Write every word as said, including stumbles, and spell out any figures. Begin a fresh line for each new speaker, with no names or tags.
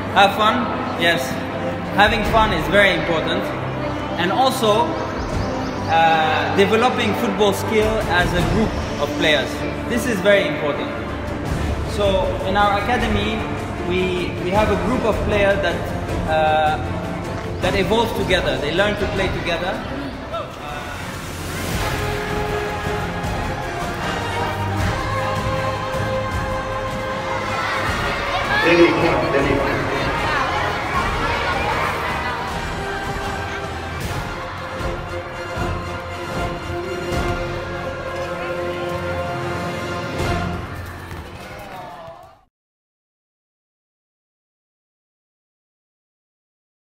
Have fun, yes. Having fun is very important. And also, uh, developing football skill as a group of players. This is very important. So, in our academy, we, we have a group of players that, uh, that evolve together. They learn to play together.